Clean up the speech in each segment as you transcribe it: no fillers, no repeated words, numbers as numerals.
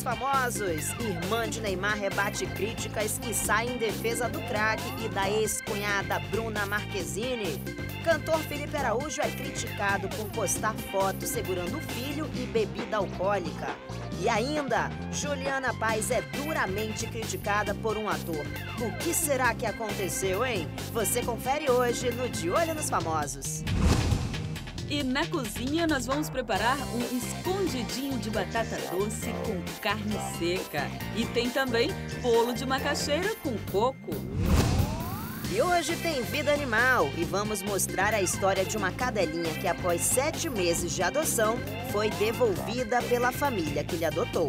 famosos. Irmã de Neymar rebate críticas e sai em defesa do craque e da ex-cunhada Bruna Marquezine. Cantor Felipe Araújo é criticado por postar fotos segurando o filho e bebida alcoólica. E ainda, Juliana Paz é duramente criticada por um ator. O que será que aconteceu, hein? Você confere hoje no De Olho nos Famosos. E na cozinha nós vamos preparar um escondidinho de batata doce com carne seca. E tem também bolo de macaxeira com coco. E hoje tem Vida Animal e vamos mostrar a história de uma cadelinha que após 7 meses de adoção foi devolvida pela família que lhe adotou.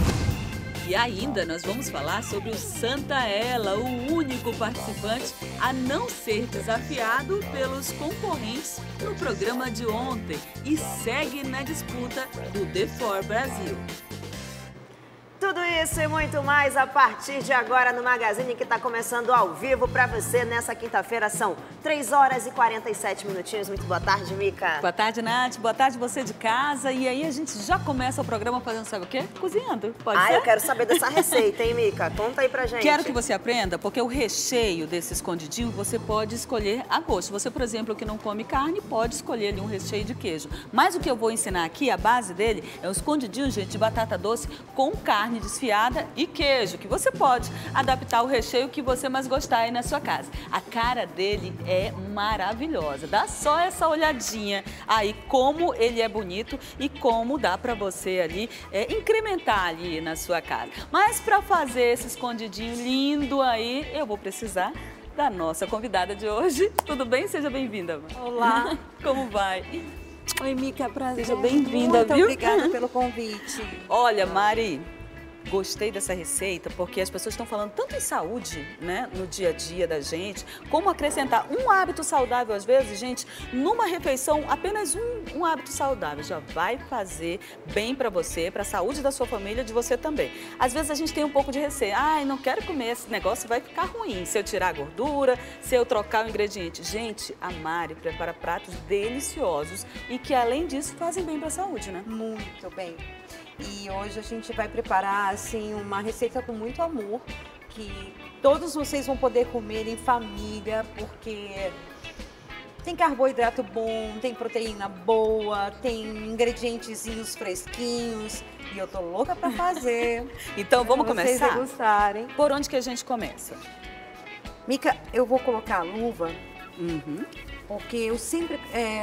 E ainda nós vamos falar sobre o Santa Ela, o único participante a não ser desafiado pelos concorrentes no programa de ontem e segue na disputa do The For Brasil. Tudo isso e muito mais a partir de agora no Magazine, que está começando ao vivo para você nessa quinta-feira. São 3 horas e 47 minutinhos. Muito boa tarde, Mica. Boa tarde, Nath. Boa tarde, você de casa. E aí a gente já começa o programa fazendo, sabe o quê? Cozinhando. Pode ser? Eu quero saber dessa receita, hein, Mica? Conta aí pra gente. Quero que você aprenda, porque o recheio desse escondidinho você pode escolher a gosto. Você, por exemplo, que não come carne, pode escolher ali um recheio de queijo. Mas o que eu vou ensinar aqui, a base dele, é um escondidinho, gente, de batata doce com carne desfiada e queijo, que você pode adaptar o recheio que você mais gostar aí na sua casa. A cara dele é maravilhosa. Dá só essa olhadinha aí como ele é bonito e como dá para você ali incrementar ali na sua casa. Mas para fazer esse escondidinho lindo aí, eu vou precisar da nossa convidada de hoje. Tudo bem? Seja bem-vinda. Olá. Como vai? Oi, Mica, prazer. Seja bem-vinda, viu? Muito obrigada pelo convite. Olha, Mari, gostei dessa receita porque as pessoas estão falando tanto em saúde, né, no dia a dia da gente, como acrescentar um hábito saudável, às vezes, gente, numa refeição, apenas um hábito saudável já vai fazer bem para você, para a saúde da sua família, de você também. Às vezes a gente tem um pouco de receio, não quero comer, esse negócio vai ficar ruim se eu tirar a gordura, se eu trocar o ingrediente. Gente, a Mari prepara pratos deliciosos e que, além disso, fazem bem para a saúde, né? Muito bem. E hoje a gente vai preparar, assim, uma receita com muito amor, que todos vocês vão poder comer em família, porque tem carboidrato bom, tem proteína boa, tem ingredientezinhos fresquinhos, e eu tô louca pra fazer. Então vamos começar? Vocês degustarem. Por onde que a gente começa? Mica, eu vou colocar a luva, porque eu sempre...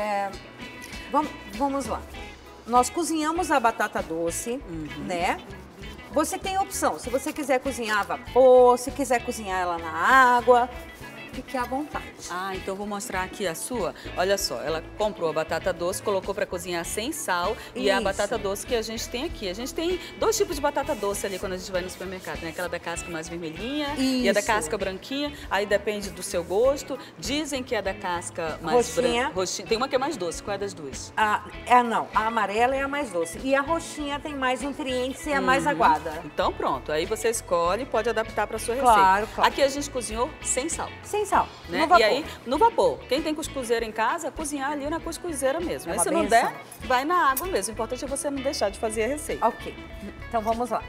Vamos lá. Nós cozinhamos a batata doce, né? Você tem opção, se você quiser cozinhar a vapor, se quiser cozinhar ela na água, fique à vontade. Então vou mostrar aqui a sua. Olha só, ela comprou a batata doce, colocou para cozinhar sem sal e é a batata doce que a gente tem aqui. A gente tem 2 tipos de batata doce ali quando a gente vai no supermercado, né? Aquela da casca mais vermelhinha e a da casca branquinha. Aí depende do seu gosto. Dizem que é da casca mais roxinha. Tem uma que é mais doce. Qual é das duas? Não. A amarela é a mais doce. E a roxinha tem mais nutrientes e é mais aguada. Então pronto. Aí você escolhe e pode adaptar para sua receita. Claro. Aqui a gente cozinhou sem sal. Sem sal, né? no vapor. E aí, no vapor. Quem tem cuscuzeira em casa, cozinhar ali na cuscuzeira mesmo. Aí se não der, vai na água mesmo. O importante é você não deixar de fazer a receita. Ok. Então vamos lá.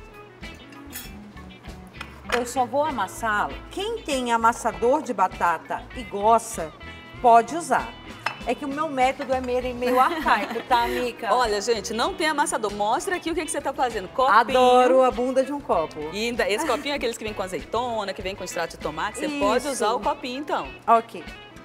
Eu só vou amassá-lo. Quem tem amassador de batata e gosta, pode usar. É que o meu método é meio arcaico, tá, Mica? Olha, gente, não tem amassador. Mostra aqui o que você tá fazendo. Copinho. Adoro a bunda de um copo. E ainda, esse copinho é aqueles que vem com azeitona, que vem com extrato de tomate. Você pode usar o copinho, então. Ok.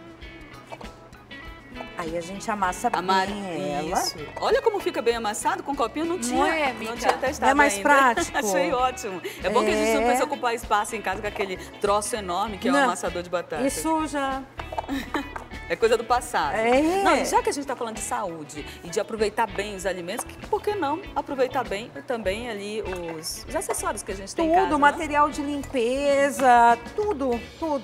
Aí a gente amassa bem ela. Isso. Olha como fica bem amassado, com copinho não tinha. Não é, Mica? Não tinha testado é mais ainda. prático. Achei ótimo. É bom que a gente não precisa ocupar espaço em casa com aquele troço enorme que é o amassador de batata. E suja. É coisa do passado. Não, já que a gente está falando de saúde e de aproveitar bem os alimentos, por que não aproveitar bem também ali os acessórios que a gente tem em casa? Tudo, material de limpeza, tudo.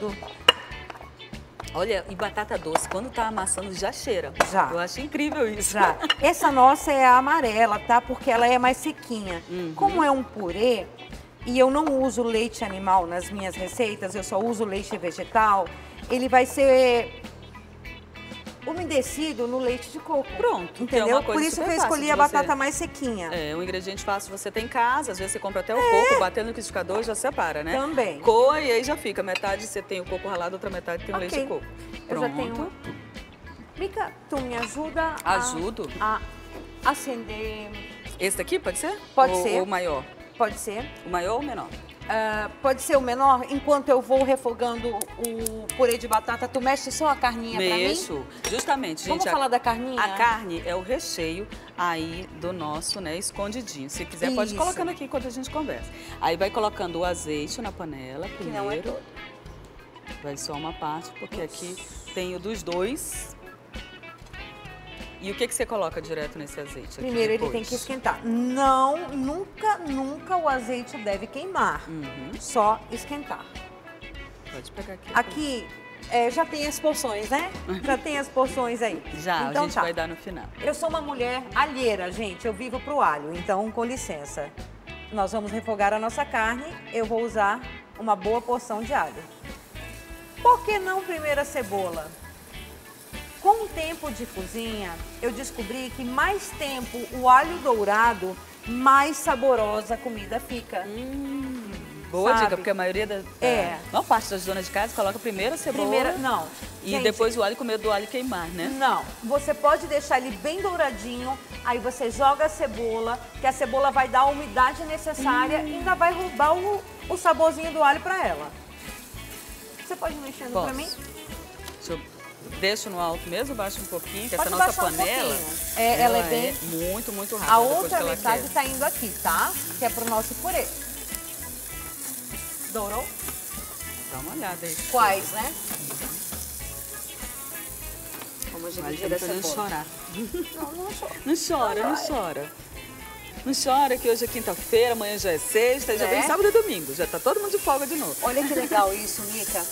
Olha, e batata doce, quando tá amassando, já cheira. Já. Eu acho incrível isso. Já. Essa nossa é a amarela, tá? Porque ela é mais sequinha. Como é um purê, e eu não uso leite animal nas minhas receitas, eu só uso leite vegetal, ele vai ser umedecido no leite de coco. Pronto. Que é Entendeu? uma coisa Por isso que super eu fácil escolhi de a você- batata mais sequinha. É, um ingrediente fácil você tem em casa, às vezes você compra até o coco, batendo no liquidificador já separa, né? Também. Coa e aí já fica, metade você tem o coco ralado, outra metade tem o leite de coco. Eu já tenho... Mica, tu me ajuda Ajudo. a acender... Esse daqui pode ser? Pode Ou- ser. Ou o maior? Pode ser. O maior ou o menor? Pode ser o menor, enquanto eu vou refogando o purê de batata, tu mexe só a carninha pra mim? Mexo. Justamente, gente. Vamos falar da carninha? A carne é o recheio aí do nosso, né, escondidinho. Se quiser, pode ir Isso. colocando aqui enquanto a gente conversa. Aí vai colocando o azeite na panela Que primeiro. não é todo. Vai só uma parte, porque aqui tem o dos dois. E o que você coloca direto nesse azeite? Aqui Primeiro ele depois? tem que esquentar. Não, nunca o azeite deve queimar. Uhum. Só esquentar. Pode pegar aqui. Aqui já tem as porções, né? Já tem as porções aí. Já, então, a gente vai dar no final. Eu sou uma mulher alheira, gente. Eu vivo pro alho, então com licença. Nós vamos refogar a nossa carne. Eu vou usar uma boa porção de alho. Por que não primeiro a cebola? Com o tempo de cozinha, eu descobri que mais tempo o alho dourado, mais saborosa a comida fica. Boa Sabe? dica, porque a maioria da maior parte das donas de casa coloca primeiro a cebola Não. e Gente, depois o alho com medo do alho queimar, né? Não, você pode deixar ele bem douradinho, aí você joga a cebola, que a cebola vai dar a umidade necessária e ainda vai roubar o saborzinho do alho pra ela. Você pode ir mexendo pra mim? Deixo no alto mesmo, baixo um pouquinho, que Pode essa nossa baixar um panela, pouquinho. Ela é bem... muito, muito rápida. A depois outra que ela metade quer. tá indo aqui, tá? Que é pro nosso purê. Dourou? Dá uma olhada aí. Quais, né? Vamos dividir Imagina essa pra não cebola. chorar. Não chora. Não chora, não chora. Não chora que hoje é quinta-feira, amanhã já é sexta, já É? vem sábado e domingo. Já tá todo mundo de folga de novo. Olha que legal isso, Mica.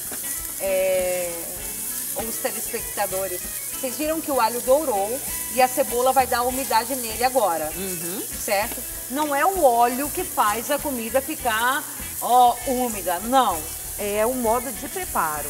Os telespectadores, vocês viram que o alho dourou e a cebola vai dar umidade nele agora, certo? Não é o óleo que faz a comida ficar úmida, não. É o modo de preparo.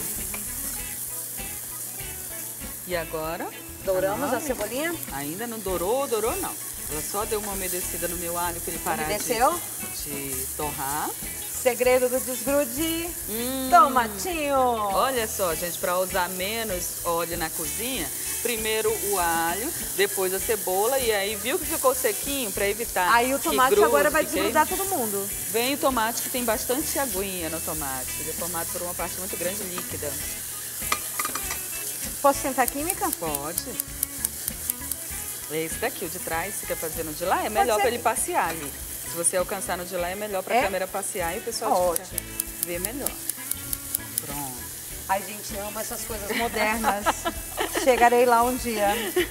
E agora? Douramos a cebolinha? Ainda não dourou não. Ela só deu uma umedecida no meu alho para ele parar Umedeceu? de torrar. Segredo do desgrude, tomatinho. Olha só, gente, para usar menos óleo na cozinha, primeiro o alho, depois a cebola e aí viu que ficou sequinho para evitar Aí o que tomate grude, agora vai que desgrudar queime. todo mundo. Vem o tomate que tem bastante aguinha no tomate. Ele é formado por uma parte muito grande líquida. Posso sentar aqui, Mica? Pode. Esse daqui, o de trás, você quer fazer no de lá? É melhor ser. para ele passear ali. Se você alcançar no de lá, é melhor para a câmera passear e o pessoal de cá ver melhor. Pronto. Ai, gente, eu amo essas coisas modernas. Chegarei lá um dia.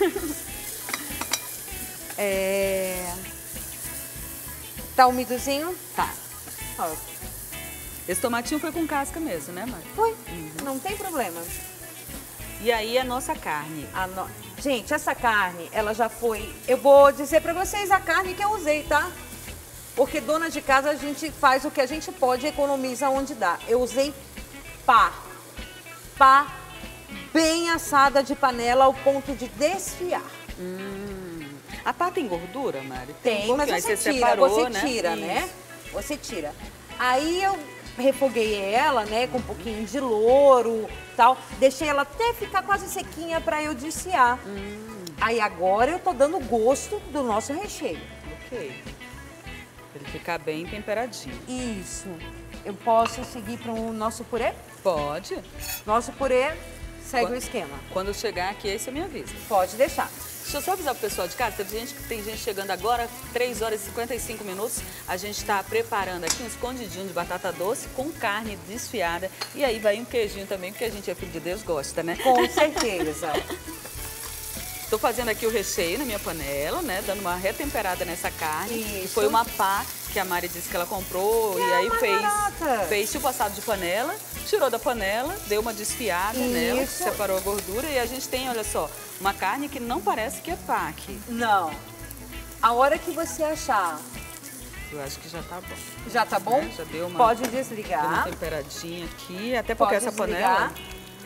Tá umidozinho? Tá. Ó, Esse tomatinho foi com casca mesmo, né, Mari? foi. Não tem problema. E aí a nossa carne. Gente, essa carne, ela já foi... Eu vou dizer pra vocês a carne que eu usei, tá? Porque dona de casa, a gente faz o que a gente pode e economiza onde dá. Eu usei pá. Pá bem assada de panela ao ponto de desfiar. A pá tem gordura, Mari? Tem, um mas pouquinho. Aí você tira, separou, você tira, né? Isso. Você tira. Aí eu refoguei ela, né, com um pouquinho de louro, tal. Deixei ela até ficar quase sequinha pra eu desfiar. Aí agora eu tô dando gosto do nosso recheio. Ok. Pra ele ficar bem temperadinho. Isso. Eu posso seguir pro nosso purê? Pode. Nosso purê segue o esquema. Quando chegar aqui, aí você me avisa. Pode deixar. Deixa eu só avisar pro pessoal de casa, tem gente chegando agora, 3 horas e 55 minutos. A gente está preparando aqui um escondidinho de batata doce com carne desfiada. E aí vai um queijinho também, porque a gente é filho de Deus, gosta, né? Com certeza. Tô fazendo aqui o recheio na minha panela, né? Dando uma retemperada nessa carne. Isso. Que foi uma pá que a Mari disse que ela comprou. E aí fez tipo assado de panela, tirou da panela, deu uma desfiada nela, Isso. separou a gordura. E a gente tem, olha só, uma carne que não parece que é pá aqui. Não. A hora que você achar, Eu acho que já tá bom. já tá bom? Né? Já deu uma, Pode deu uma desligar. temperadinha aqui. Até porque Pode essa desligar. panela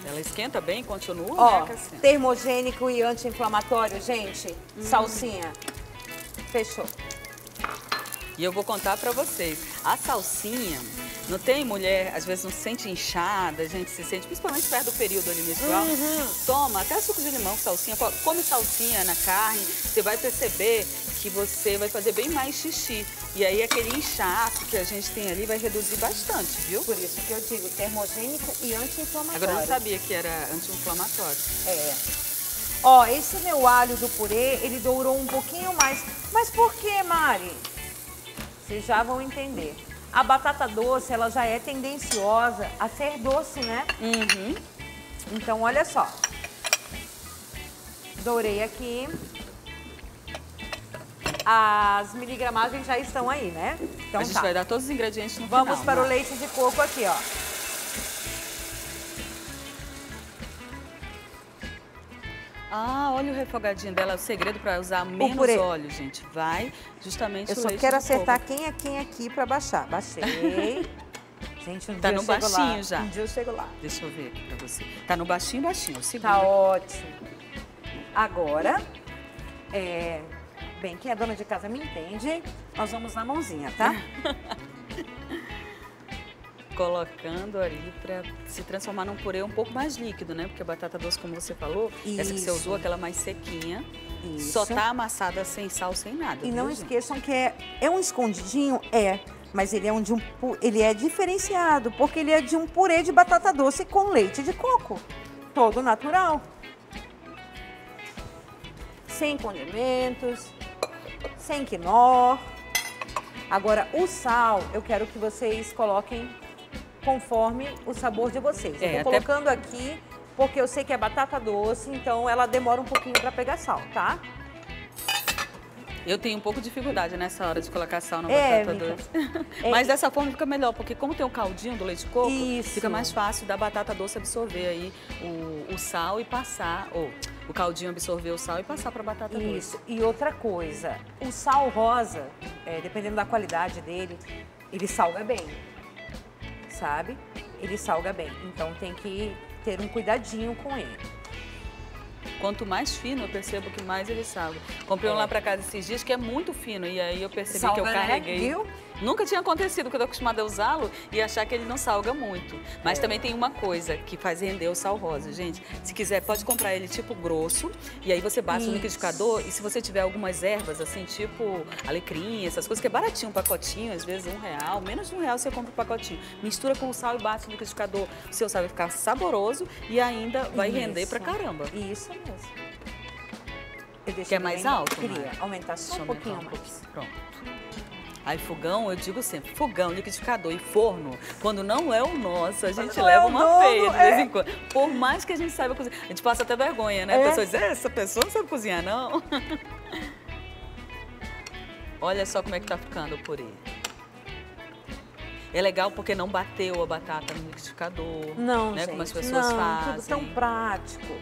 Ela esquenta bem, continua, Ó, né, Cassiana? termogênico e anti-inflamatório, gente. Salsinha. Fechou. E eu vou contar pra vocês, a salsinha, não tem mulher, às vezes não se sente inchada, a gente se sente, principalmente perto do período ali menstrual, toma até suco de limão com salsinha, come salsinha na carne, você vai perceber que você vai fazer bem mais xixi. E aí aquele inchaço que a gente tem ali vai reduzir bastante, viu? Por isso que eu digo termogênico e anti-inflamatório. Agora eu não sabia que era anti-inflamatório. É. Ó, esse meu alho do purê, ele dourou um pouquinho mais. Mas por que, Mari? Vocês já vão entender. A batata doce, ela já é tendenciosa a ser doce, né? Uhum. Então, olha só. Dourei aqui. As miligramagens já estão aí, né? Então a gente vai dar todos os ingredientes no Vamos final. para o leite de coco aqui, ó. Ah, olha o refogadinho dela, o segredo para usar menos purê. óleo, gente. Vai justamente Eu o só leite quero de acertar coco. quem aqui para baixar. Baixei. Gente, um Tá dia no eu chego baixinho lá. já. Um dia eu chego lá. Deixa eu ver aqui pra você. Tá no baixinho, baixinho, segura. Tá ótimo. Agora, bem, quem é dona de casa me entende, nós vamos na mãozinha, tá? Colocando ali pra se transformar num purê um pouco mais líquido, né? Porque a batata doce, como você falou, essa que você Isso. usou, aquela mais sequinha, Isso. só tá amassada sem sal, sem nada. E não viu, gente? esqueçam que é um escondidinho, mas ele é ele é diferenciado, porque ele é de um purê de batata doce com leite de coco, todo natural. Sem condimentos, sem quinó. Agora, o sal, eu quero que vocês coloquem conforme o sabor de vocês. Eu tô até- colocando aqui porque eu sei que é batata doce, então ela demora um pouquinho para pegar sal, tá? Eu tenho um pouco de dificuldade nessa hora de colocar sal na É, batata Mica. doce. Mas dessa forma fica melhor, porque como tem o caldinho do leite de coco, Isso. fica mais fácil da batata doce absorver aí o sal e passar, ou o caldinho absorver o sal e passar para batata doce. Isso. E outra coisa, o sal rosa, dependendo da qualidade dele, ele salga bem, sabe? Ele salga bem. Então tem que ter um cuidadinho com ele. Quanto mais fino, eu percebo que mais ele salga. Comprei um lá pra casa esses dias que é muito fino e aí eu percebi que eu Salga, né? carreguei. Viu? Nunca tinha acontecido, porque eu tô acostumada a usá-lo e achar que ele não salga muito. Mas também tem uma coisa que faz render o sal rosa, gente. Se quiser, pode comprar ele tipo grosso e aí você bate no Isso. liquidificador e se você tiver algumas ervas, assim, tipo alecrim, essas coisas, que é baratinho, um pacotinho, às vezes R$1, menos de R$1 você compra um pacotinho. Mistura com o sal e bate no liquidificador. O seu sal vai ficar saboroso e ainda vai render pra caramba. Isso mesmo. Eu deixei Quer mais bem- alto? Queria Mari? aumentar só Deixa eu um pouquinho aumentar mais. Pronto. Aí fogão, eu digo sempre, fogão, liquidificador e forno, quando não é o nosso, a gente não leva é o uma dono, feia de vez em quando. Por mais que a gente saiba cozinhar, a gente passa até vergonha, né? A pessoa diz, essa pessoa não sabe cozinhar, não. Olha só como é que tá ficando o purê. É legal porque não bateu a batata no liquidificador, Não, né? gente, Como as pessoas fazem. tudo tão prático.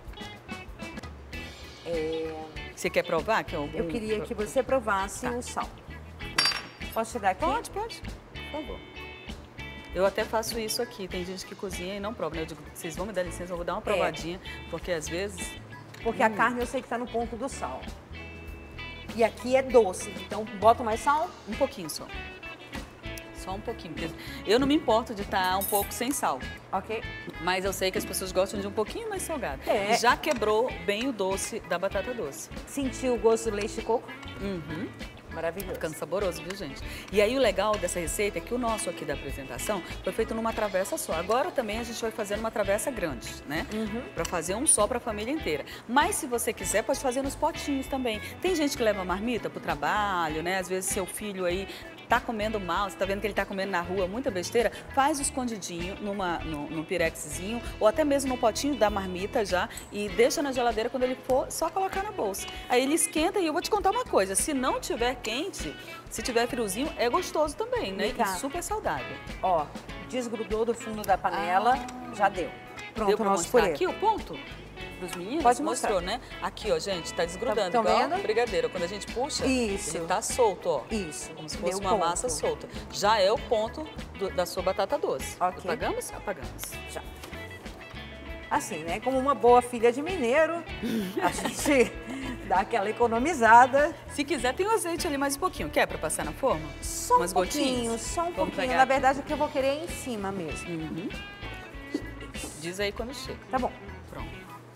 Você quer provar? Que é algum... Eu queria que você provasse o sal. Posso te dar aqui? Pode, por favor. Eu até faço isso aqui. Tem gente que cozinha e não prova, né? Eu digo, vocês vão me dar licença, eu vou dar uma provadinha, porque às vezes... Porque a carne eu sei que tá no ponto do sal. E aqui é doce, então bota mais sal? Um pouquinho só. Só um pouquinho. Porque eu não me importo de estar um pouco sem sal. Ok. Mas eu sei que as pessoas gostam de um pouquinho mais salgado. É. E já quebrou bem o doce da batata doce. Sentiu o gosto do leite de coco? Uhum. Maravilhoso. Ficando saboroso, viu, gente? E aí o legal dessa receita é que o nosso aqui da apresentação foi feito numa travessa só. Agora também a gente vai fazer numa travessa grande, né? Pra fazer um só pra família inteira. Mas se você quiser, pode fazer nos potinhos também. Tem gente que leva marmita pro trabalho, né? Às vezes seu filho aí tá comendo mal, você tá vendo que ele tá comendo na rua muita besteira, faz o escondidinho num pirexzinho ou até mesmo no potinho da marmita já e deixa na geladeira quando ele for, só colocar na bolsa. Aí ele esquenta e eu vou te contar uma coisa, se não tiver quente, se tiver friozinho, é gostoso também, né? Mica. E super saudável. Ó, desgrudou do fundo da panela, já deu. Pronto, Deu o pra nosso mostrar purê. aqui o ponto? Pros meninos? Pode mostrar. Mostrou, né? Aqui, ó, gente, tá desgrudando, Tão igual vendo? brigadeiro. Quando a gente puxa, Isso. ele tá solto, ó. Isso. Como se fosse Deu uma ponto. massa solta. Já é o ponto da sua batata doce. Ok. Apagamos? Apagamos. Já. assim, né? Como uma boa filha de mineiro, a gente dá aquela economizada. Se quiser, tem o azeite ali mais um pouquinho. Quer para passar na forma? Só Umas um pouquinho, gotinhas? só um Vamos pouquinho. pegar Na aqui. verdade, o que eu vou querer é em cima mesmo. Uhum. Diz aí quando chega. Tá bom. Pronto.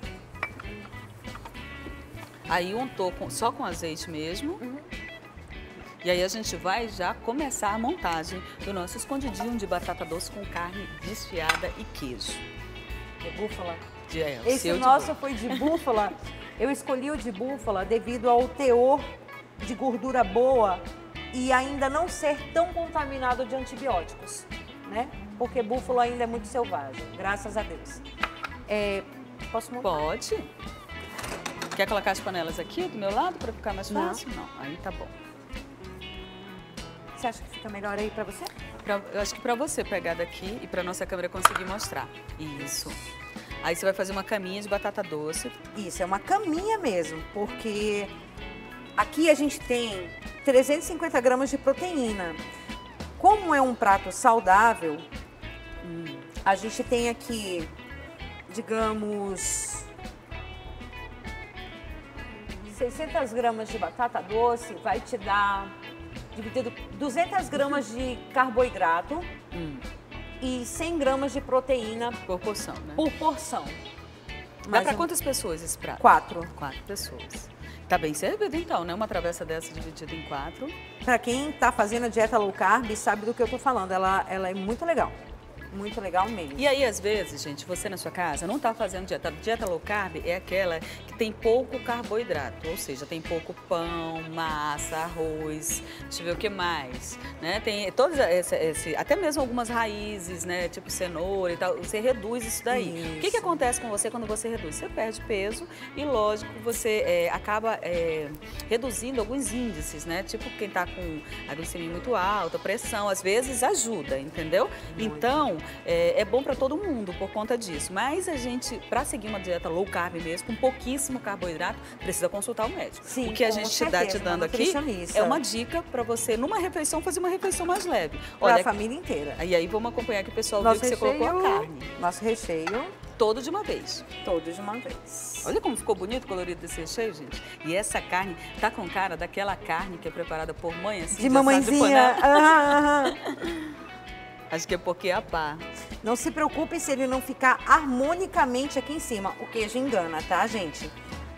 Aí untou só com azeite mesmo. E aí a gente vai já começar a montagem do nosso escondidinho de batata doce com carne desfiada e queijo. De búfala. O Esse seu de nosso búfala. foi de búfala. Eu escolhi o de búfala devido ao teor de gordura boa e ainda não ser tão contaminado de antibióticos, né? Porque búfalo ainda é muito selvagem, graças a Deus. Posso montar? Pode. Quer colocar as panelas aqui do meu lado para ficar mais Não. fácil? Não. Aí tá bom. Você acha que fica melhor aí pra você? Eu acho que para você pegar daqui e para nossa câmera conseguir mostrar. Isso. Aí você vai fazer uma caminha de batata doce. Isso, é uma caminha mesmo, porque aqui a gente tem 350 gramas de proteína. Como é um prato saudável, a gente tem aqui, digamos, 600 gramas de batata doce, vai te dar, dividido, 200 gramas de carboidrato e 100 gramas de proteína Por porção, né? por porção. Dá para um- quantas pessoas esse prato? 4. 4 pessoas. Tá bem servido então, né? Uma travessa dessa dividida em 4. Para quem está fazendo a dieta low carb, sabe do que eu estou falando. Ela é muito legal. Muito legal mesmo. E aí, às vezes, gente, você na sua casa não tá fazendo dieta. Dieta low carb é aquela que tem pouco carboidrato, ou seja, tem pouco pão, massa, arroz, deixa eu ver o que mais, né? Tem todos até mesmo algumas raízes, né? Tipo cenoura e tal. Você reduz isso daí. O que acontece com você quando você reduz? Você perde peso e, lógico, você acaba reduzindo alguns índices, né? Tipo quem tá com a glicemia muito alta, pressão, às vezes ajuda, entendeu? Então, é bom para todo mundo por conta disso. Mas a gente, para seguir uma dieta low carb mesmo, com pouquíssimo carboidrato, precisa consultar o médico. Sim, o que a com gente certeza, te uma dando aqui nutricionista. é uma dica para você, numa refeição, fazer uma refeição mais leve. Para a Olha, família inteira. e aí vamos acompanhar que o pessoal viu que você colocou a carne. Nosso recheio, Todo de uma vez. todo de uma vez. Olha como ficou bonito, colorido desse recheio, gente. E essa carne tá com cara daquela carne que é preparada por mãe, assim, De assado mamãezinha. panela. Aham. Acho que é porque é a pá. Não se preocupe se ele não ficar harmonicamente aqui em cima. O queijo engana, tá, gente?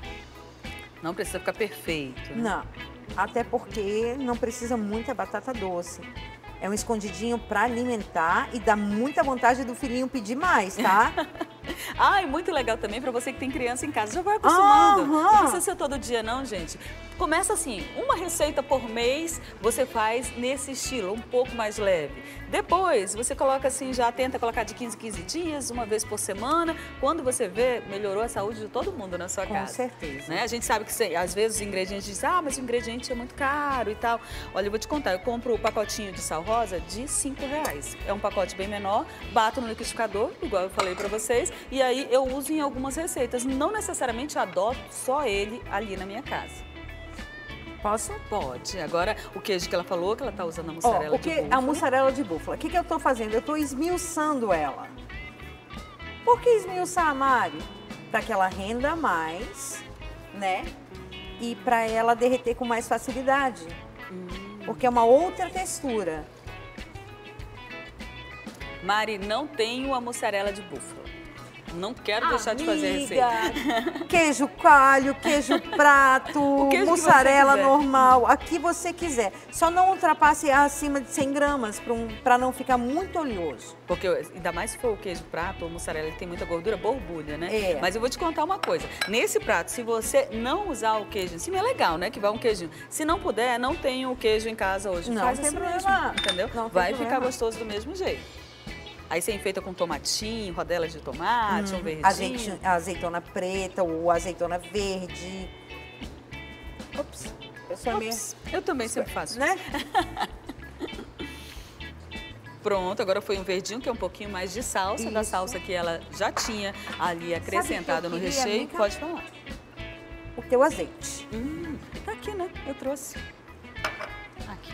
Não precisa ficar perfeito, né? Não. Até porque não precisa muita batata doce. É um escondidinho para alimentar e dá muita vontade do filhinho pedir mais, tá? Ah, e muito legal também para você que tem criança em casa. Já vai acostumando. Aham. Não precisa ser todo dia não, gente. Começa assim, uma receita por mês você faz nesse estilo, um pouco mais leve. Depois, você coloca assim, já tenta colocar de 15 em 15 dias, uma vez por semana. Quando você vê, melhorou a saúde de todo mundo na sua Com casa. certeza. Né? A gente sabe que às vezes os ingredientes dizem, mas o ingrediente é muito caro e tal. Olha, eu vou te contar, eu compro o pacotinho de sal rosa de R$5. É um pacote bem menor, bato no liquidificador, igual eu falei pra vocês, e aí eu uso em algumas receitas. Não necessariamente adoto só ele ali na minha casa. Posso? Pode. Agora, o queijo que ela falou, que ela tá usando a Ó, mussarela de búfala. a mussarela de búfala. O que eu tô fazendo? Eu tô esmiuçando ela. Por que esmiuçar, Mari? Para que ela renda mais, né? E para ela derreter com mais facilidade. Porque é uma outra textura. Mari, não tenho a mussarela de búfala. Não quero deixar de fazer a receita. Amiga, queijo coalho, queijo prato, O queijo que mussarela você quiser. normal, a que você quiser. Só não ultrapasse acima de 100 gramas para não ficar muito oleoso. Porque ainda mais se for o queijo prato ou mussarela, ele tem muita gordura, borbulha, né? É. Mas eu vou te contar uma coisa. Nesse prato, se você não usar o queijo em cima, é legal, né? Que vai um queijinho. Se não puder, não tem o queijo em casa hoje. Não Faz tem assim problema. mesmo, entendeu? Não tem Vai problema. ficar gostoso do mesmo jeito. Aí você enfeita com tomatinho, rodelas de tomate, um verdinho. Azeitona preta ou azeitona verde. Ops, eu sou meio... Ops, eu também sempre faço isso. Né? Pronto, agora foi um verdinho, que é um pouquinho mais de salsa, da Isso. salsa que ela já tinha ali acrescentado no queria, recheio. amiga? Pode falar. O teu azeite. Tá aqui, né? Eu trouxe. Aqui.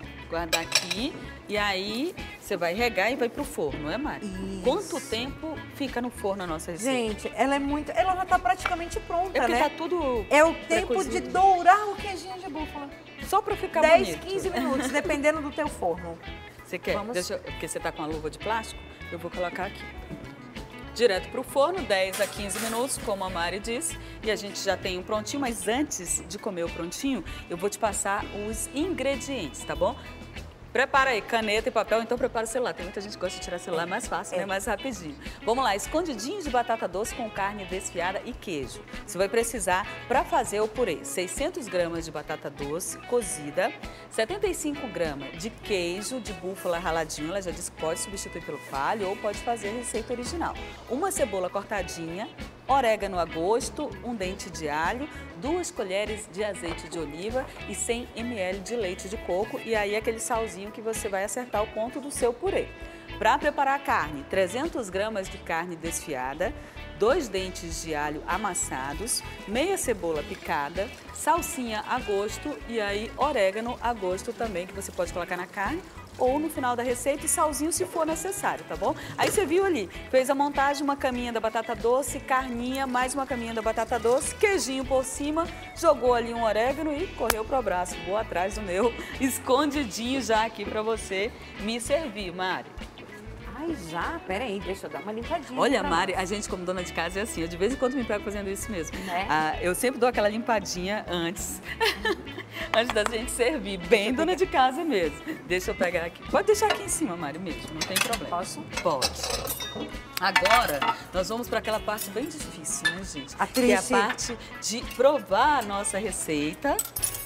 Guardar aqui. E aí, você vai regar e vai pro forno, não é, Mari? Isso. Quanto tempo fica no forno a nossa receita. Gente, ela já tá praticamente pronta, É porque né? tá tudo É o tempo de dourar o queijinho de búfala. só pra ficar 10, bonito. 15 minutos, dependendo do teu forno. Você quer? Vamos. Porque você tá com a luva de plástico, eu vou colocar aqui. Direto pro forno, 10 a 15 minutos, como a Mari disse. E a gente já tem um prontinho, mas antes de comer o prontinho, eu vou te passar os ingredientes, tá bom? Prepara aí caneta e papel, então prepara o celular. Tem muita gente que gosta de tirar celular, é mais fácil, né? Mais rapidinho. Vamos lá, escondidinhos de batata doce com carne desfiada e queijo. Você vai precisar, para fazer o purê, 600 gramas de batata doce cozida, 75 gramas de queijo de búfala raladinho, ela já disse que pode substituir pelo coalho ou pode fazer a receita original. Uma cebola cortadinha, orégano a gosto, um dente de alho, 2 colheres de azeite de oliva e 100 ml de leite de coco e aí aquele salzinho que você vai acertar o ponto do seu purê. Para preparar a carne, 300 gramas de carne desfiada, 2 dentes de alho amassados, meia cebola picada, salsinha a gosto e aí orégano a gosto também que você pode colocar na carne ou no final da receita e salzinho se for necessário, tá bom? Aí você viu ali, fez a montagem, uma caminha da batata doce, carninha, mais uma caminha da batata doce, queijinho por cima, jogou ali um orégano e correu pro abraço. Vou atrás do meu escondidinho já aqui pra você me servir, Mari. Ai, já? Peraí, deixa eu dar uma limpadinha. Olha, Mari, a gente como dona de casa é assim, eu de vez em quando me pego fazendo isso mesmo. Né? Eu sempre dou aquela limpadinha antes, antes da gente servir, bem dona de casa mesmo. Deixa eu pegar aqui. Pode deixar aqui em cima, Mari, mesmo, não tem problema. Posso? Pode. Agora, nós vamos para aquela parte bem difícil, né, gente? A que é a triste. parte de provar a nossa receita.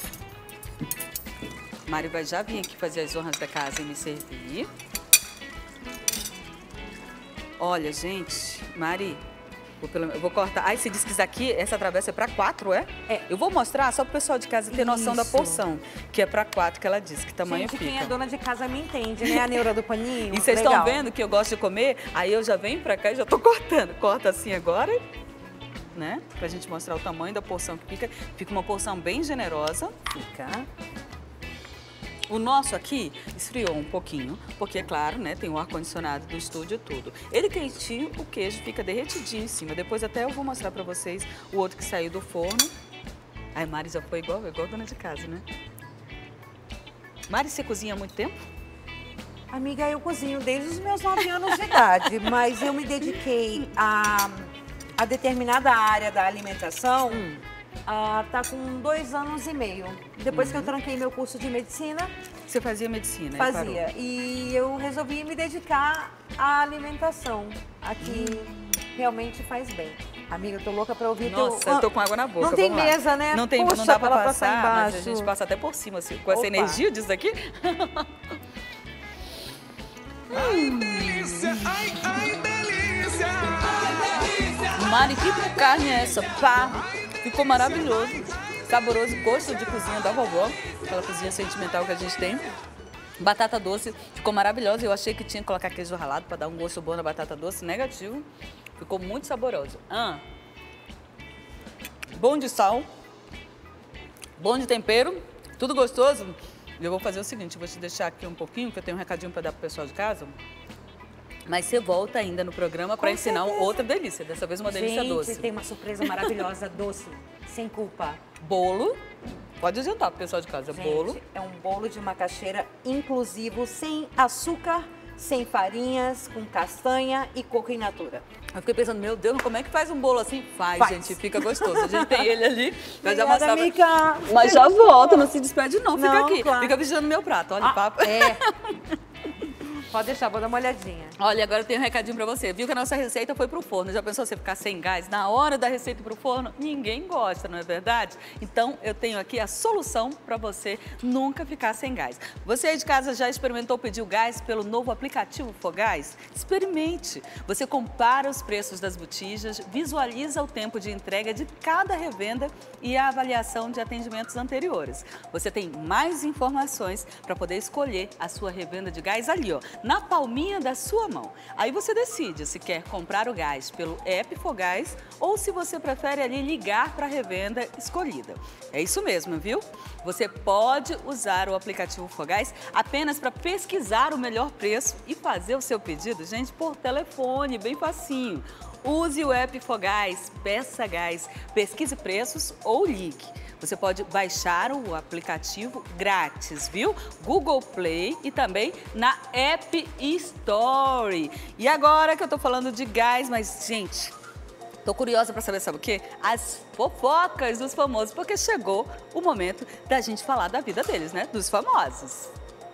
Mari vai já vir aqui fazer as honras da casa e me servir. Olha, gente, Mari, eu vou cortar. Ai, você disse que isso aqui, essa travessa é para 4, é? É. Eu vou mostrar só para o pessoal de casa ter noção da Isso. porção, que é para 4 que ela disse, que tamanho Gente, fica. quem é dona de casa me entende, né? A neura do paninho. E vocês estão Legal. vendo que eu gosto de comer, aí eu já venho pra cá e já tô cortando. Corta assim agora, né? Pra gente mostrar o tamanho da porção que fica. Fica uma porção bem generosa. Fica. O nosso aqui esfriou um pouquinho, porque, é claro, né, tem o ar-condicionado do estúdio e tudo. Ele quentinho, o queijo fica derretidinho em cima. Depois até eu vou mostrar pra vocês o outro que saiu do forno. Ai, Mari já foi igual dona de casa, né? Mari, você cozinha há muito tempo? Amiga, eu cozinho desde os meus 9 anos de idade, mas eu me dediquei a determinada área da alimentação. Tá com 2 anos e meio. Depois que eu tranquei meu curso de medicina, Você fazia medicina? e fazia. parou. E eu resolvi me dedicar à alimentação. Aqui realmente faz bem. Amiga, eu tô louca pra ouvir Nossa, eu tô com água na boca. Não tem vamos lá. mesa, né? Não tem, Puxa, não dá pra ela passar, passar mas a embaixo. gente passa até por cima, assim, com essa Opa. energia disso daqui. Ai, delícia! Ai, ai, delícia! Mari, que carne é essa? Pá! Ficou maravilhoso. Saboroso, gosto de cozinha da vovó, aquela cozinha sentimental que a gente tem. Batata doce, ficou maravilhosa. Eu achei que tinha que colocar queijo ralado para dar um gosto bom na batata doce, negativo. Ficou muito saboroso. Bom de sal, bom de tempero, tudo gostoso. E eu vou fazer o seguinte, eu vou te deixar aqui um pouquinho, que eu tenho um recadinho para dar pro pessoal de casa. Mas você volta ainda no programa para ensinar outra delícia, dessa vez uma delícia doce. Gente, tem uma surpresa maravilhosa, doce, sem culpa. Bolo, pode adiantar pro pessoal de casa, Gente, bolo. é um bolo de macaxeira inclusivo, sem açúcar, sem farinhas, com castanha e coco in natura. Eu fiquei pensando, meu Deus, como é que faz um bolo assim? Faz, Faz. gente, fica gostoso. A gente tem ele ali, eu já Obrigada, mostrava. amiga. Mas já volta, não se despede não, fica Não, aqui. claro. Fica vigiando meu prato, olha o papo. É. Pode deixar, vou dar uma olhadinha. Olha, agora eu tenho um recadinho pra você. Viu que a nossa receita foi pro forno. Já pensou você ficar sem gás na hora da receita pro forno? Ninguém gosta, não é verdade? Então, eu tenho aqui a solução pra você nunca ficar sem gás. Você aí de casa já experimentou pedir o gás pelo novo aplicativo Fogás? Experimente. Você compara os preços das botijas, visualiza o tempo de entrega de cada revenda e a avaliação de atendimentos anteriores. Você tem mais informações para poder escolher a sua revenda de gás ali, ó, na palminha da sua mão. Aí você decide se quer comprar o gás pelo app Fogás ou se você prefere ali ligar para a revenda escolhida. É isso mesmo, viu? Você pode usar o aplicativo Fogás apenas para pesquisar o melhor preço e fazer o seu pedido, gente, por telefone, bem facinho. Use o app Fogás, peça gás, pesquise preços ou ligue. Você pode baixar o aplicativo grátis, viu? Google Play e também na App Store. E agora que eu tô falando de gás, mas, gente, tô curiosa para saber, sabe o quê? As fofocas dos famosos, porque chegou o momento da gente falar da vida deles, né? Dos famosos.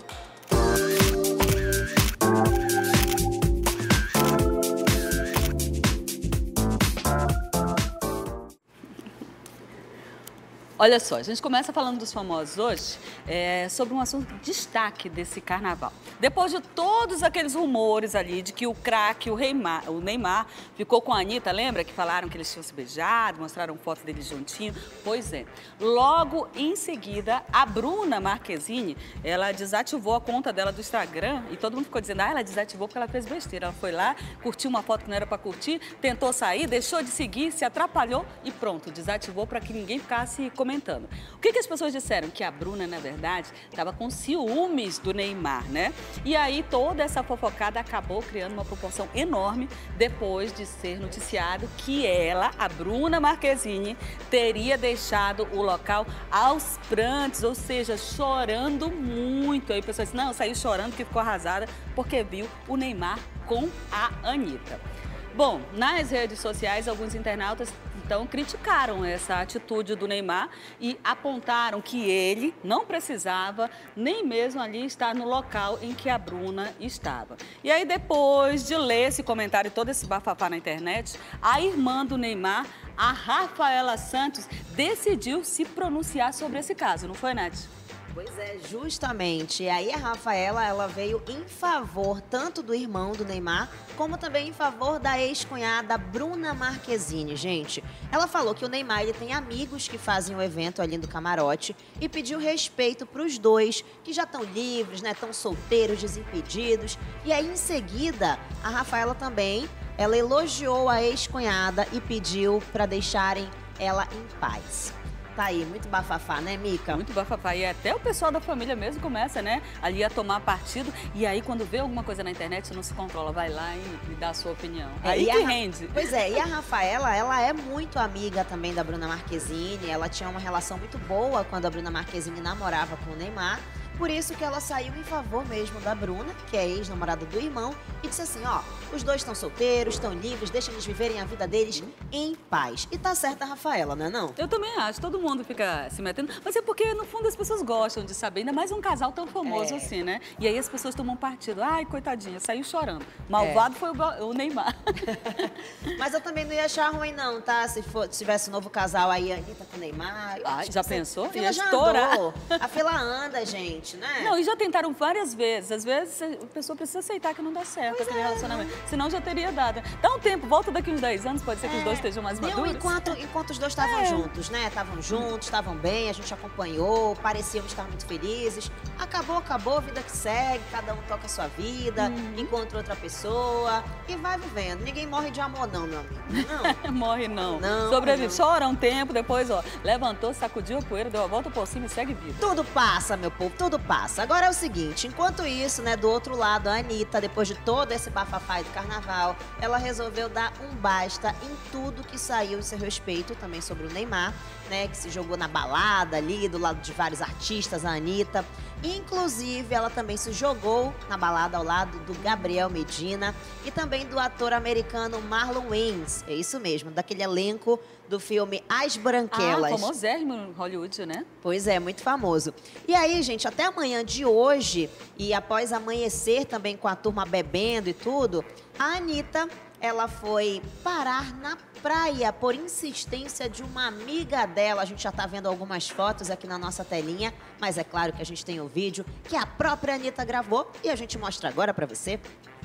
Olha só, a gente começa falando dos famosos hoje sobre um assunto de destaque desse carnaval. Depois de todos aqueles rumores ali de que o craque, o Neymar, ficou com a Anitta, lembra que falaram que eles tinham se beijado, mostraram foto deles juntinho? Pois é. Logo em seguida, a Bruna Marquezine, ela desativou a conta dela do Instagram e todo mundo ficou dizendo, ela desativou porque ela fez besteira. Ela foi lá, curtiu uma foto que não era para curtir, tentou sair, deixou de seguir, se atrapalhou e pronto, desativou para que ninguém ficasse comentando. O que as pessoas disseram? Que a Bruna, na verdade, estava com ciúmes do Neymar, né? E aí toda essa fofocada acabou criando uma proporção enorme depois de ser noticiado que ela, a Bruna Marquezine, teria deixado o local aos prantos, ou seja, chorando muito. Aí a pessoa disse, não, saiu chorando que ficou arrasada porque viu o Neymar com a Anitta. Bom, nas redes sociais, alguns internautas, então, criticaram essa atitude do Neymar e apontaram que ele não precisava nem mesmo ali estar no local em que a Bruna estava. E aí, depois de ler esse comentário e todo esse bafafá na internet, a irmã do Neymar, a Rafaela Santos, decidiu se pronunciar sobre esse caso, não foi, Nath? Pois é, justamente. E aí a Rafaela, ela veio em favor tanto do irmão do Neymar, como também em favor da ex-cunhada Bruna Marquezine, gente. Ela falou que o Neymar, ele tem amigos que fazem o evento ali do camarote e pediu respeito para os dois, que já estão livres, né, estão solteiros, desimpedidos. E aí, em seguida, a Rafaela também, ela elogiou a ex-cunhada e pediu para deixarem ela em paz. Tá aí, muito bafafá, né, Mica? Muito bafafá. E até o pessoal da família mesmo começa, né, ali a tomar partido. E aí, quando vê alguma coisa na internet, não se controla, vai lá e dá a sua opinião. Aí que rende. Pois é, e a Rafaela, ela é muito amiga também da Bruna Marquezine. Ela tinha uma relação muito boa quando a Bruna Marquezine namorava com o Neymar. Por isso que ela saiu em favor mesmo da Bruna, que é ex-namorada do irmão, e disse assim, ó, os dois estão solteiros, estão livres, deixa eles viverem a vida deles em paz. E tá certa a Rafaela, não é não? Eu também acho, todo mundo fica se metendo, mas é porque no fundo as pessoas gostam de saber, ainda mais um casal tão famoso assim, né? E aí as pessoas tomam partido, ai, coitadinha, saiu chorando. Malvado foi o Neymar. Mas eu também não ia achar ruim não, tá? Se tivesse um novo casal aí, a Anitta com o Neymar. Ai, já pensou? A fila já estourar. andou. A fila anda, gente. Né? Não, e já tentaram várias vezes. Às vezes a pessoa precisa aceitar que não dá certo aquele relacionamento. Né? Senão já teria dado. Dá um tempo, volta daqui uns 10 anos, pode ser que os dois estejam mais maduros. Enquanto os dois estavam juntos, né? Estavam juntos, estavam bem, a gente acompanhou, pareciam estar muito felizes. Acabou, vida que segue, cada um toca a sua vida, encontra outra pessoa e vai vivendo. Ninguém morre de amor não, meu amigo. Não. Morre não. Sobrevive, chora um tempo, depois, ó, levantou, sacudiu a poeira, deu a volta por cima e segue vida. Tudo passa, meu povo, tudo passa. Agora é o seguinte, enquanto isso, né, do outro lado, a Anitta, depois de todo esse bafafá do carnaval, ela resolveu dar um basta em tudo que saiu em seu respeito, também sobre o Neymar, né, que se jogou na balada ali, do lado de vários artistas, a Anitta. Inclusive, ela também se jogou na balada ao lado do Gabriel Medina e também do ator americano Marlon Wayans. É isso mesmo, daquele elenco do filme As Branquelas. Famosérrimo no Hollywood, né? Pois é, muito famoso. E aí, gente, até amanhã de hoje, e após amanhecer também com a turma bebendo e tudo, a Anitta, ela foi parar na praia por insistência de uma amiga dela. A gente já tá vendo algumas fotos aqui na nossa telinha, mas é claro que a gente tem o vídeo que a própria Anitta gravou e a gente mostra agora pra você.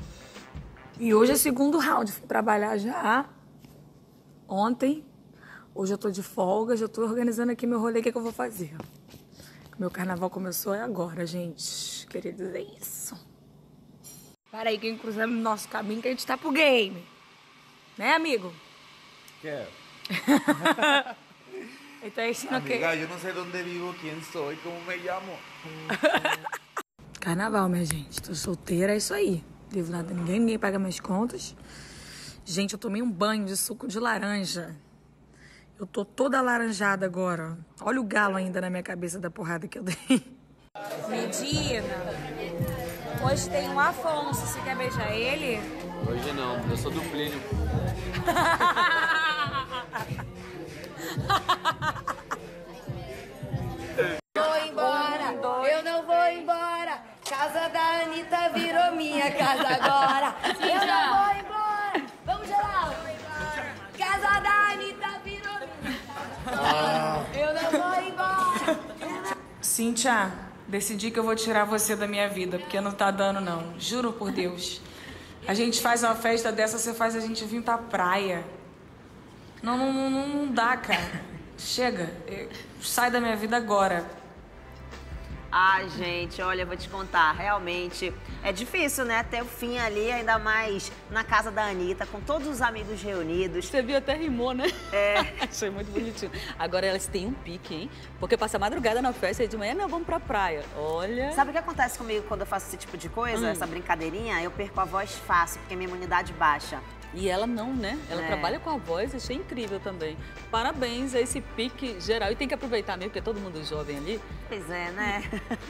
E hoje é segundo round, fui trabalhar já ontem. Hoje eu tô de folga, já tô organizando aqui meu rolê, o que eu vou fazer. Meu carnaval começou agora, gente. Queria dizer isso. Para aí, quem cruzar no nosso caminho, que a gente tá pro game. Né, amigo? Quero. Ele tá ensinando o quê? Amiga, eu não sei onde vivo, quem sou e como me chamo. Carnaval, minha gente. Tô solteira, é isso aí. Devo nada a ninguém, ninguém paga minhas contas. Gente, eu tomei um banho de suco de laranja. Eu tô toda alaranjada agora. Olha o galo ainda na minha cabeça da porrada que eu dei. Medina, hoje tem um Afonso. Você quer beijar ele? Hoje não, eu sou do Plínio. Vou embora, eu não vou embora. Casa da Anitta virou minha casa agora. Eu não vou embora. Vamos, geral. Casa da Anitta virou minha casa agora. Eu não vou embora. Cíntia, decidi que eu vou tirar você da minha vida, porque não tá dando, não. Juro por Deus. A gente faz uma festa dessa, você faz a gente vir pra praia. Não dá, cara. Chega. Sai da minha vida agora. Ai, gente, olha, eu vou te contar, realmente é difícil, né, ter o fim ali, ainda mais na casa da Anitta, com todos os amigos reunidos. Você viu, até rimou, né? É. Achei muito bonitinho. Agora elas têm um pique, hein? Porque passa a madrugada na festa e de manhã, não, vamos pra praia. Olha... Sabe o que acontece comigo quando eu faço esse tipo de coisa, essa brincadeirinha? Eu perco a voz fácil, porque minha imunidade baixa. E ela não, né? Ela trabalha com a voz, achei incrível também. Parabéns a esse pique geral. E tem que aproveitar mesmo, porque todo mundo jovem ali. Pois é, né?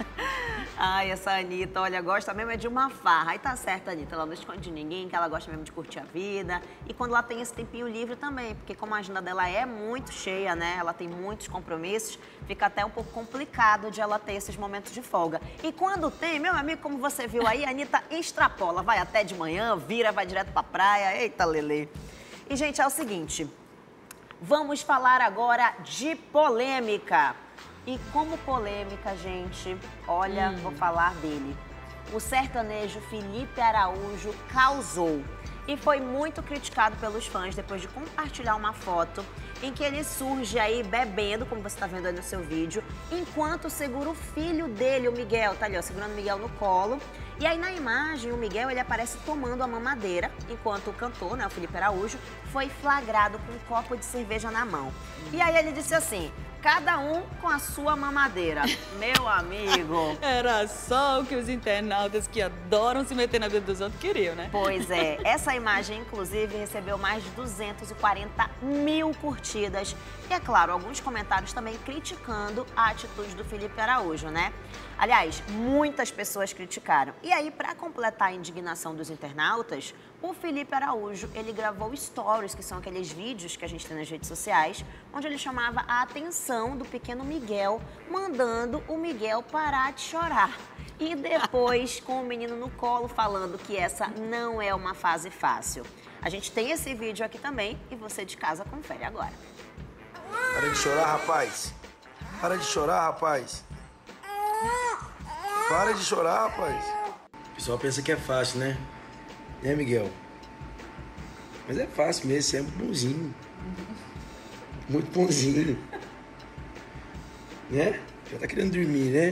Ai, essa Anitta, olha, gosta mesmo é de uma farra. Aí tá certo, Anitta, ela não esconde de ninguém, que ela gosta mesmo de curtir a vida. E quando ela tem esse tempinho livre também, porque como a agenda dela é muito cheia, né? Ela tem muitos compromissos, fica até um pouco complicado de ela ter esses momentos de folga. E quando tem, meu amigo, como você viu aí, a Anitta extrapola, vai até de manhã, vira, vai direto pra praia. Eita, Lelê. E, gente, é o seguinte, vamos falar agora de polêmica. E como polêmica, gente, olha, vou falar dele. O sertanejo Felipe Araújo causou e foi muito criticado pelos fãs depois de compartilhar uma foto em que ele surge aí bebendo, como você está vendo aí no seu vídeo, enquanto segura o filho dele, o Miguel, tá ali, ó, segurando o Miguel no colo. E aí na imagem, o Miguel, ele aparece tomando a mamadeira, enquanto o cantor, né, o Felipe Araújo, foi flagrado com um copo de cerveja na mão. E aí ele disse assim, cada um com a sua mamadeira. Meu amigo. Era só o que os internautas que adoram se meter na vida dos outros queriam, né? Pois é. Essa imagem, inclusive, recebeu mais de 240 mil curtidas. E, é claro, alguns comentários também criticando a atitude do Felipe Araújo, né? Aliás, muitas pessoas criticaram. E aí, para completar a indignação dos internautas, o Felipe Araújo, ele gravou stories, que são aqueles vídeos que a gente tem nas redes sociais, onde ele chamava a atenção do pequeno Miguel, mandando o Miguel parar de chorar. E depois, com o menino no colo, falando que essa não é uma fase fácil. A gente tem esse vídeo aqui também e você de casa confere agora. Para de chorar, rapaz. Para de chorar, rapaz. Para de chorar, rapaz. O pessoal pensa que é fácil, né? Né, Miguel? Mas é fácil mesmo, você é muito bonzinho. Muito bonzinho. Né? Já tá querendo dormir, né?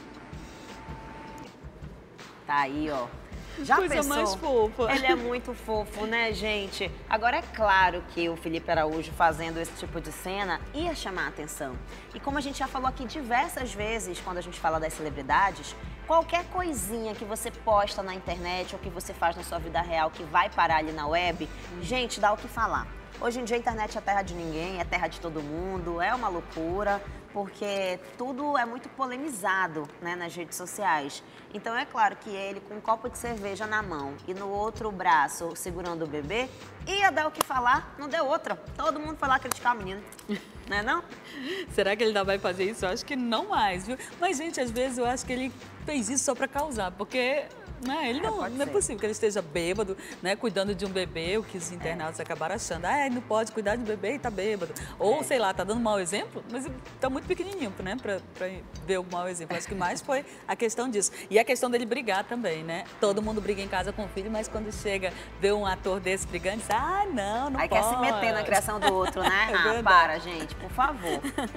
Tá aí, ó. Já Coisa pensou? mais fofa. Ele é muito fofo, né, gente? Agora, é claro que o Felipe Araújo fazendo esse tipo de cena ia chamar a atenção. E como a gente já falou aqui diversas vezes, quando a gente fala das celebridades, qualquer coisinha que você posta na internet ou que você faz na sua vida real que vai parar ali na web, gente, dá o que falar. Hoje em dia a internet é terra de ninguém, é terra de todo mundo, é uma loucura, porque tudo é muito polemizado, né, nas redes sociais. Então é claro que ele, com um copo de cerveja na mão e no outro braço segurando o bebê, ia dar o que falar, não deu outra. Todo mundo foi lá criticar o menino, não é não? Será que ele ainda vai fazer isso? Eu acho que não mais, viu? Mas, gente, às vezes eu acho que ele fez isso só pra causar, porque... Né? Ele não é possível que ele esteja bêbado, né, cuidando de um bebê, o que os internautas acabaram achando. Ah, ele não pode cuidar de bebê e tá bêbado. Ou, sei lá, tá dando um mau exemplo, mas ele tá muito pequenininho, né, pra ver o mau exemplo. Acho que mais foi a questão disso. E a questão dele brigar também, né? Todo mundo briga em casa com o filho, mas quando chega, vê um ator desse brigando, diz, ah, não Aí pode. quer se meter na criação do outro, né? É para, gente, por favor.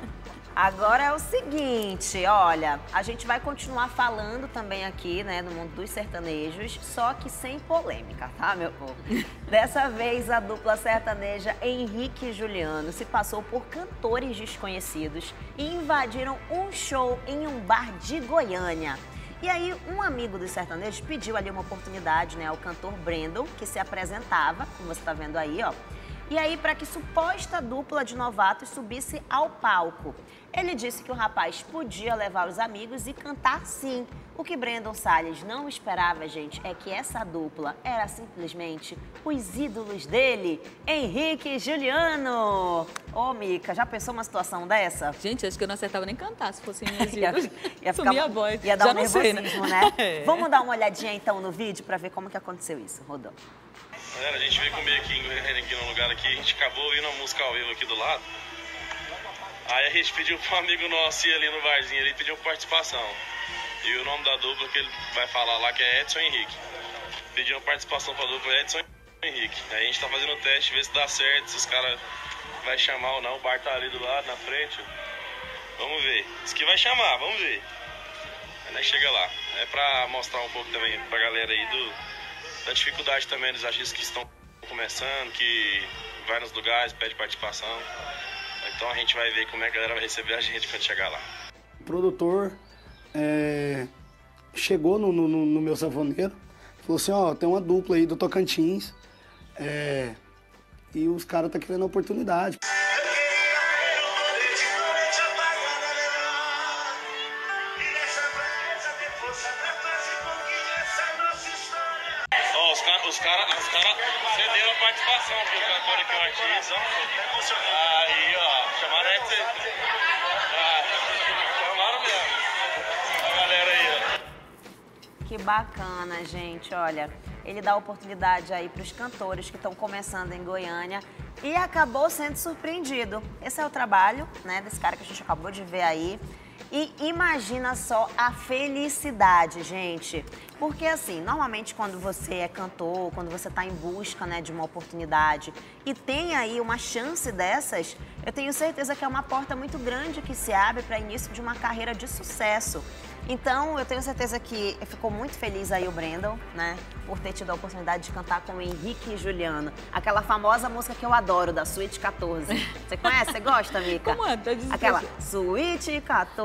Agora é o seguinte, olha, a gente vai continuar falando também aqui, né, no mundo dos sertanejos, só que sem polêmica, tá, meu povo? Dessa vez, a dupla sertaneja Henrique e Juliano se passou por cantores desconhecidos e invadiram um show em um bar de Goiânia. E aí, um amigo dos sertanejos pediu ali uma oportunidade, né, ao cantor Brandon, que se apresentava, como você tá vendo aí, ó. E aí, para que suposta dupla de novatos subisse ao palco. Ele disse que o rapaz podia levar os amigos e cantar sim. O que Brandon Salles não esperava, gente, é que essa dupla era simplesmente os ídolos dele, Henrique e Juliano. Ô, Mica, já pensou uma situação dessa? Gente, acho que eu não acertava nem cantar se fossem meus ídolos. Ia Sumia a voz. Ia dar já um não sei, né? nervosismo, né? Vamos dar uma olhadinha então no vídeo para ver como que aconteceu isso. Rodou. Galera, a gente veio comer aqui no lugar aqui, a gente acabou ouvindo a música ao vivo aqui do lado. Aí a gente pediu para um amigo nosso ir ali no barzinho, ele pediu participação. E o nome da dupla que ele vai falar lá que é Edson Henrique. Pediu uma participação para a dupla Edson Henrique. Aí a gente tá fazendo o teste, ver se dá certo, se os caras vai chamar ou não. O bar tá ali do lado, na frente. Vamos ver. Diz que vai chamar, vamos ver. Aí nós chega lá. É para mostrar um pouco também pra galera aí da dificuldade também dos artistas que estão começando, que vai nos lugares, pede participação. Então a gente vai ver como é que a galera vai receber a gente quando chegar lá. O produtor chegou no meu sanfoneiro, falou assim, ó, tem uma dupla aí do Tocantins, e os caras tá querendo a oportunidade. Os caras cederam a participação, porque o cantor aqui é um artista. Aí, ó, chamaram chamaram mesmo. A galera aí, ó. Que bacana, gente, olha. Ele dá oportunidade aí para os cantores que estão começando em Goiânia e acabou sendo surpreendido. Esse é o trabalho, né, desse cara que a gente acabou de ver aí. E imagina só a felicidade, gente. Porque assim, normalmente quando você é cantor, quando você está em busca, né, de uma oportunidade e tem aí uma chance dessas, eu tenho certeza que é uma porta muito grande que se abre para início de uma carreira de sucesso. Então, eu tenho certeza que ficou muito feliz aí o Brandon, né, por ter tido a oportunidade de cantar com o Henrique e Juliano. Aquela famosa música que eu adoro, da Suíte 14. Você conhece? Você gosta, Mica? Como é? Aquela Suíte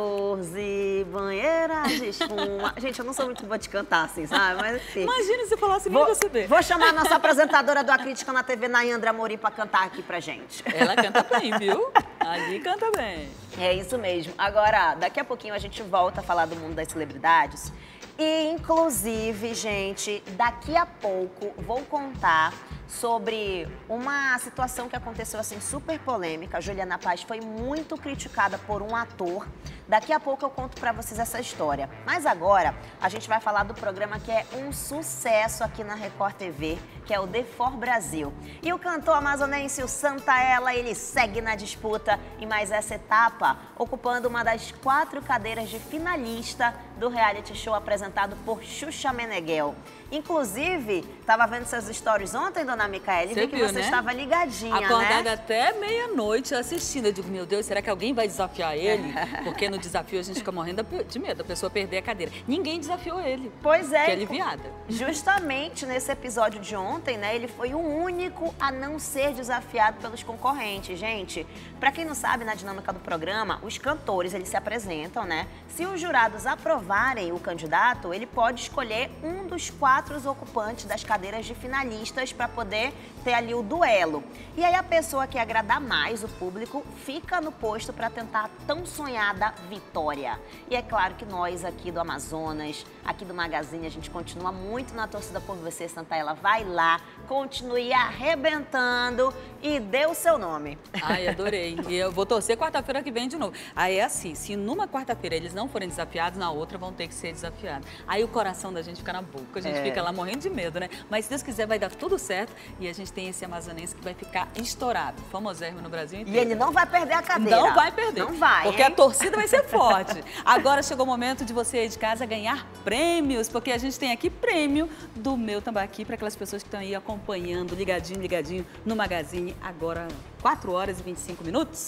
14, banheira de espuma. Gente, eu não sou muito boa de cantar assim, sabe? Mas enfim. Imagina se falasse nem você ver. Vou chamar a nossa apresentadora do A Crítica na TV, Nayandra Amorim, pra cantar aqui pra gente. Ela canta bem, viu? Ali canta bem. É isso mesmo. Agora, daqui a pouquinho a gente volta a falar do mundo das celebridades. E, inclusive, gente, daqui a pouco vou contar sobre uma situação que aconteceu assim super polêmica. A Juliana Paz foi muito criticada por um ator. Daqui a pouco eu conto pra vocês essa história. Mas agora a gente vai falar do programa que é um sucesso aqui na Record TV, que é o The For Brasil. E o cantor amazonense, o Santaella, ele segue na disputa em mais essa etapa, ocupando uma das 4 cadeiras de finalista do reality show apresentado por Xuxa Meneghel. Inclusive, estava vendo seus stories ontem, dona Micaele, e vi que você estava ligadinha, acordada né? até meia-noite assistindo. Eu digo, meu Deus, será que alguém vai desafiar ele? Porque no desafio a gente fica morrendo de medo, a pessoa perder a cadeira. Ninguém desafiou ele. Pois é. Que aliviada. Justamente nesse episódio de ontem, né, ele foi o único a não ser desafiado pelos concorrentes. Gente, pra quem não sabe, na dinâmica do programa, os cantores, eles se apresentam, né? Se os jurados aprovarem o candidato, ele pode escolher um dos 4 ocupantes das cadeiras de finalistas para poder ter ali o duelo. E aí a pessoa que agradar mais o público fica no posto para tentar a tão sonhada vitória. E é claro que nós aqui do Amazonas, aqui do Magazine, a gente continua muito na torcida por você, Santaella. Vai lá, continue arrebentando e dê o seu nome. Ai, adorei. E eu vou torcer quarta-feira que vem de novo. Aí é assim, se numa quarta-feira eles não forem desafiados, na outra vão ter que ser desafiados. Aí o coração da gente fica na boca, a gente fica lá morrendo de medo, né? Mas se Deus quiser vai dar tudo certo e a gente tem esse amazonense que vai ficar estourado, famosérrimo no Brasil inteiro. E ele não vai perder a cadeira. Não vai perder. Não vai, porque hein? a torcida vai ser forte. Agora chegou o momento de você aí de casa ganhar prêmios, porque a gente tem aqui prêmio do Meu Tambaqui para aquelas pessoas que estão aí acompanhando, ligadinho no Magazine, agora 4 horas e 25 minutos.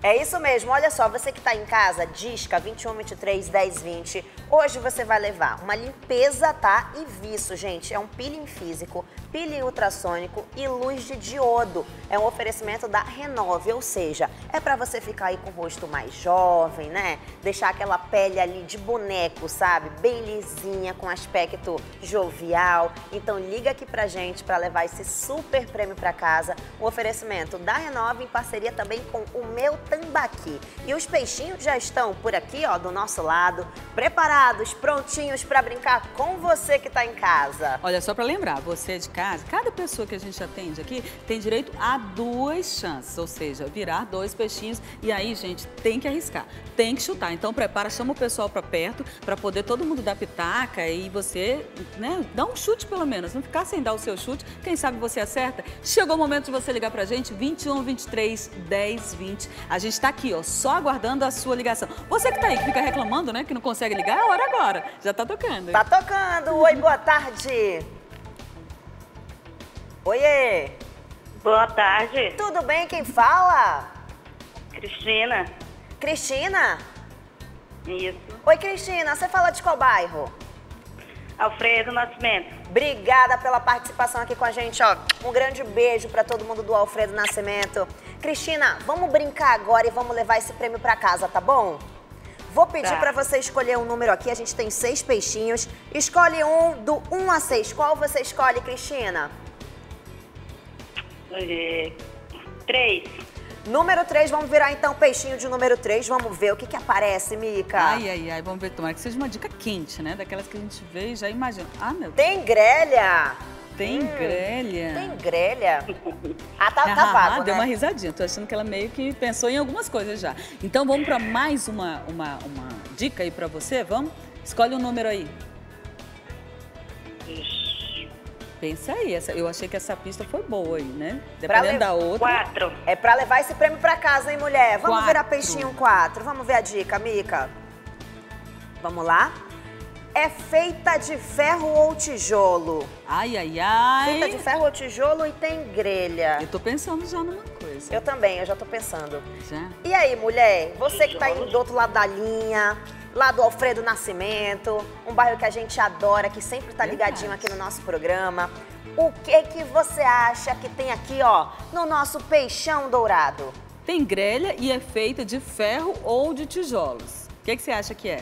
É isso mesmo, olha só, você que está em casa, disca 21 23 10 20. Hoje você vai levar uma limpeza, tá? E viço, gente, é um peeling físico, peeling ultrassônico e luz de diodo. É um oferecimento da Renove, ou seja, é para você ficar aí com o rosto mais jovem, né? Deixar aquela pele ali de boneco, sabe? Bem lisinha, com aspecto jovial. Então liga aqui pra gente para levar esse super prêmio para casa. O oferecimento da Renove em parceria também com o Meu Tambaqui. E os peixinhos já estão por aqui, ó, do nosso lado, preparados, prontinhos para brincar com você que está em casa. Olha, só para lembrar, você de casa, cada pessoa que a gente atende aqui tem direito a 2 chances, ou seja, virar 2 peixinhos. E aí, gente, tem que arriscar, tem que chutar. Então prepara, chama o pessoal para perto, para poder todo mundo dar pitaca e você, né, dá um chute pelo menos, não ficar sem dar o seu chute. Quem sabe você acerta. Chegou o momento de você ligar pra gente, 21 23 10 20. A gente tá aqui, ó, só aguardando a sua ligação. Você que tá aí, que fica reclamando, né, que não consegue ligar, é a hora agora. Já tá tocando. Tá tocando. Oi, boa tarde. Oiê. Boa tarde. Tudo bem? Quem fala? Cristina. Cristina? Isso. Oi, Cristina. Você fala de qual bairro? Alfredo Nascimento. Obrigada pela participação aqui com a gente, ó. Um grande beijo para todo mundo do Alfredo Nascimento. Cristina, vamos brincar agora e vamos levar esse prêmio para casa, tá bom? Vou pedir para você escolher um número aqui. A gente tem 6 peixinhos. Escolhe um do 1 a 6. Qual você escolhe, Cristina? 3. Número 3, vamos virar então o peixinho de número 3. Vamos ver o que aparece, Mica. Ai, ai, ai, vamos ver, tomara que seja uma dica quente, né? Daquelas que a gente vê e já imagina. Ah, meu Deus. Tem grelha. Tem grelha. Tem grelha. Ah, tá vago, né? Deu uma risadinha. Tô achando que ela meio que pensou em algumas coisas já. Então vamos para mais uma dica aí para você, vamos? Escolhe um número aí. Pensa aí, eu achei que essa pista foi boa aí, né? Dependendo da outra. 4. É pra levar esse prêmio pra casa, hein, mulher? Vamos 4. virar peixinho 4. Vamos ver a dica, Mica. Vamos lá? É feita de ferro ou tijolo? Ai, ai, ai. Feita de ferro ou tijolo e tem grelha. Eu tô pensando já numa coisa. Eu também, eu já tô pensando. Já? E aí, mulher? Você que tá aí do outro lado da linha, lá do Alfredo Nascimento, um bairro que a gente adora, que sempre tá ligadinho aqui no nosso programa. O que você acha que tem aqui, ó, no nosso peixão dourado? Tem grelha e é feita de ferro ou de tijolos. O que você acha que é?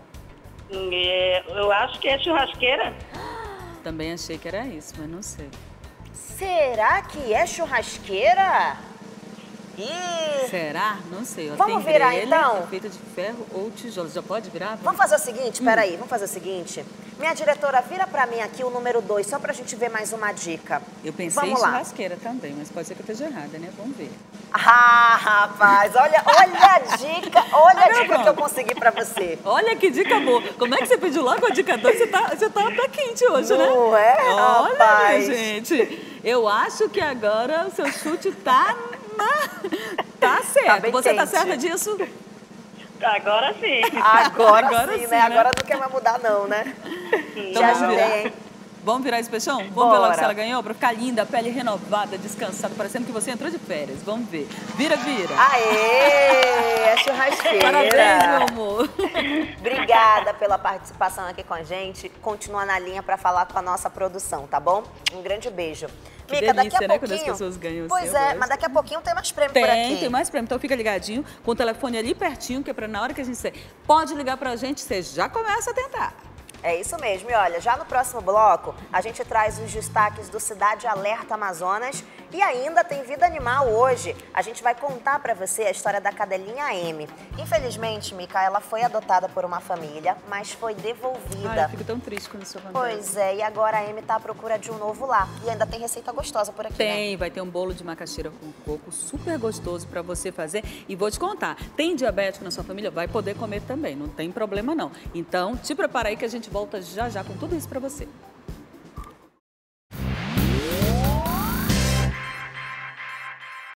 Eu acho que é churrasqueira. Também achei que era isso, mas não sei. Será que é churrasqueira? Ih! Será? Não sei. Ó, Vamos tem virar, grelha, então? É feita de ferro ou tijolos. Já pode virar? Vamos fazer o seguinte, peraí, vamos fazer o seguinte. Minha diretora, vira pra mim aqui o número 2, só pra gente ver mais uma dica. Eu pensei Vamos em lá. churrasqueira também, mas pode ser que eu esteja errada, né? Vamos ver. Ah, rapaz, olha a dica, olha a dica que eu consegui pra você. Olha que dica boa. Como é que você pediu logo a dica 2? Você tá pé quente hoje, né? Não é, Olha, rapaz. minha gente. Eu acho que agora o seu chute tá certo. Tá bem Você tá quente. certa disso? Agora sim. Agora sim, né? Agora não quer mais mudar não, né? Então Te vamos ajudei, virar? hein? Vamos virar esse peixão? Vamos ver Bora. logo se ela ganhou? Pra ficar linda, a pele renovada, descansada, parecendo que você entrou de férias. Vamos ver. Vira, vira. Aê! É churrasqueira. Parabéns, meu amor. Obrigada pela participação aqui com a gente. Continua na linha para falar com a nossa produção, tá bom? Um grande beijo. Que Mica, delícia, daqui a né, pouquinho... quando as pessoas ganham assim, Pois eu é, gosto. mas daqui a pouquinho tem mais prêmio por aqui. Tem mais prêmio. Então fica ligadinho, com o telefone ali pertinho, que é pra na hora que a gente sair, pode ligar pra gente, você já começa a tentar. É isso mesmo. E olha, já no próximo bloco, a gente traz os destaques do Cidade Alerta Amazonas e ainda tem Vida Animal hoje. A gente vai contar pra você a história da cadelinha Amy. Infelizmente, Mica, ela foi adotada por uma família, mas foi devolvida. Ai, eu fico tão triste quando isso acontece. Pois é, e agora a Amy tá à procura de um novo lar. E ainda tem receita gostosa por aqui, Tem, né? vai ter um bolo de macaxeira com coco super gostoso pra você fazer. E vou te contar, tem diabético na sua família? Vai poder comer também, não tem problema não. Então, te prepara aí que a gente volta já já com tudo isso pra você.